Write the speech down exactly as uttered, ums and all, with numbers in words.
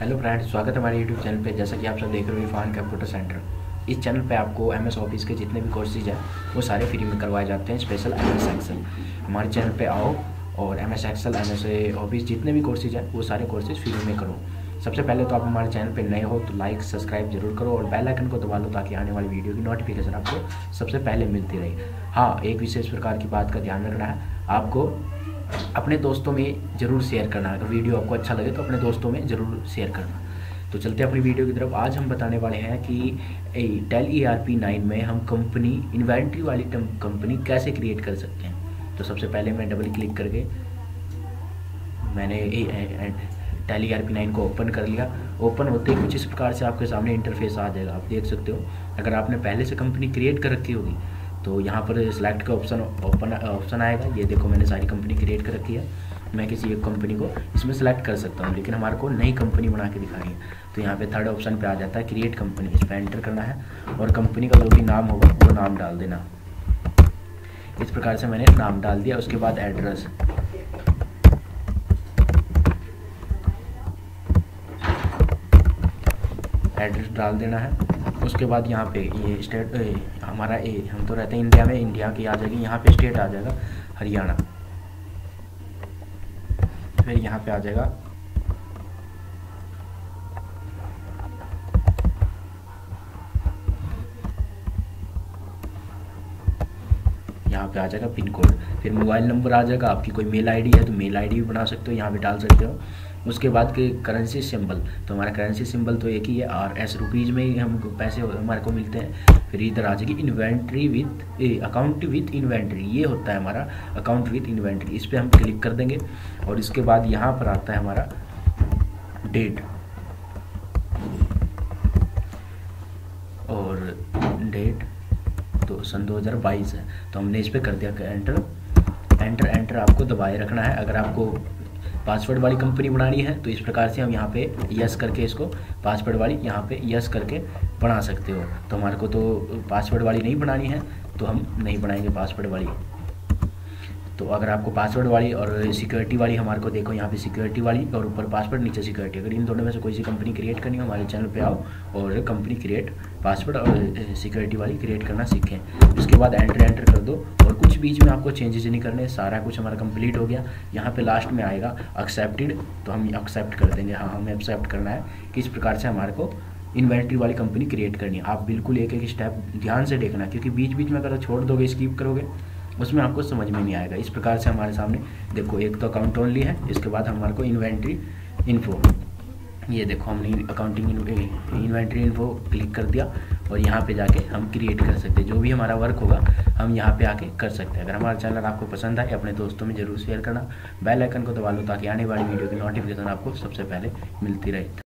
Hello friends, स्वागत है हमारे यूट्यूब चैनल पे। जैसा कि आप सब देख रहे हो इरफान कंप्यूटर सेंटर। इस चैनल पे आपको एम एस ऑफिस के जितने भी कोर्सेज हैं वो सारे फ्री में करवाए जाते हैं। स्पेशल एम एस एक्सेल हमारे चैनल पे आओ और M S Excel M S office जितने भी कोर्सेज हैं वो सारे कोर्सेज फ्री में करो। सबसे पहले तो आप हमारे चैनल पे नए हो तो लाइक सब्सक्राइब जरूर करो और बेल आइकन को दबा लो ताकि आने वाली वीडियो की नोटिफिकेशन आपको सबसे पहले मिलती रहे। हाँ, एक विशेष प्रकार की बात का ध्यान रखना है, आपको अपने दोस्तों में ज़रूर शेयर करना। अगर वीडियो आपको अच्छा लगे तो अपने दोस्तों में ज़रूर शेयर करना। तो चलते हैं अपनी वीडियो की तरफ। आज हम बताने वाले हैं कि Tally E R P nine में हम कंपनी इन्वेंट्री वाली कंपनी कैसे क्रिएट कर सकते हैं। तो सबसे पहले मैं डबल क्लिक करके मैंने Tally E R P nine को ओपन कर लिया। ओपन होते ही कुछ इस प्रकार से आपके सामने इंटरफेस आ जाएगा। आप देख सकते हो, अगर आपने पहले से कंपनी क्रिएट कर रखी होगी तो यहाँ पर सिलेक्ट का ऑप्शन ओपन ऑप्शन आएगा। ये देखो, मैंने सारी कंपनी क्रिएट कर रखी है। मैं किसी एक कंपनी को इसमें सेलेक्ट कर सकता हूँ, लेकिन हमारे को नई कंपनी बना के दिखानी है। तो यहाँ पे थर्ड ऑप्शन पे आ जाता है क्रिएट कंपनी। इस पर एंटर करना है और कंपनी का जो भी नाम होगा वो नाम डाल देना। इस प्रकार से मैंने नाम डाल दिया। उसके बाद एड्रेस, एड्रेस डाल देना है। उसके बाद यहाँ पे ये स्टेट ए, हमारा ए हम तो रहते हैं इंडिया में, इंडिया की आ जाएगी। यहाँ पे स्टेट आ जाएगा हरियाणा। फिर यहाँ पे आ जाएगा यहाँ पे आ जाएगा पिन कोड। फिर मोबाइल नंबर आ जाएगा। आपकी कोई मेल आईडी है तो मेल आईडी भी बना सकते हो, यहाँ पे डाल सकते हो। उसके बाद के करेंसी सिंबल, तो हमारा करेंसी सिंबल तो एक ही है, आर एस रुपीज़ में ही हम पैसे हमारे को मिलते हैं। फिर इधर आ जाएगी inventory with account with inventory, ये होता है हमारा अकाउंट विथ इन्वेंट्री। इस पर हम क्लिक कर देंगे और इसके बाद यहाँ पर आता है हमारा डेट और डेट तो सन दो हज़ार बाईस है, तो हमने इस पर कर दिया एंटर। एंटर एंटर आपको दबाए रखना है। अगर आपको पासवर्ड वाली कंपनी बनानी है तो इस प्रकार से हम यहाँ पे यस करके इसको पासवर्ड वाली यहाँ पे यस करके बना सकते हो। तो हमारे को तो पासवर्ड वाली नहीं बनानी है तो हम नहीं बनाएंगे पासवर्ड वाली। तो अगर आपको पासवर्ड वाली और सिक्योरिटी वाली, हमारे को देखो यहाँ पे सिक्योरिटी वाली और ऊपर पासवर्ड नीचे सिक्योरिटी, अगर इन दोनों में से कोई सी कंपनी क्रिएट करनी हो हमारे चैनल पे आओ और कंपनी क्रिएट पासवर्ड और सिक्योरिटी वाली क्रिएट करना सीखें। उसके बाद एंटर एंटर कर दो और कुछ बीच में आपको चेंजेस नहीं करने। सारा कुछ हमारा कंप्लीट हो गया। यहाँ पे लास्ट में आएगा एक्सेप्टेड, तो हम एक्सेप्ट कर देंगे। हाँ, हमें एक्सेप्ट करना है कि इस प्रकार से हमारे को इन्वेंट्री वाली कंपनी क्रिएट करनी है। आप बिल्कुल एक एक स्टेप ध्यान से देखना, क्योंकि बीच बीच में अगर छोड़ दोगे, स्किप करोगे, उसमें आपको समझ में नहीं आएगा। इस प्रकार से हमारे सामने देखो, एक तो अकाउंट ओनली है, इसके बाद हमारे को इन्वेंट्री इन्फो, ये देखो हमने अकाउंटिंग इन्वेंट्री इन्फो क्लिक कर दिया और यहाँ पे जाके हम क्रिएट कर सकते हैं। जो भी हमारा वर्क होगा हम यहाँ पे आके कर सकते हैं। अगर हमारा चैनल आपको पसंद आए अपने दोस्तों में ज़रूर शेयर करना। बेल आइकन को दबा लो ताकि आने वाली वीडियो की नोटिफिकेशन आपको सबसे पहले मिलती रहे।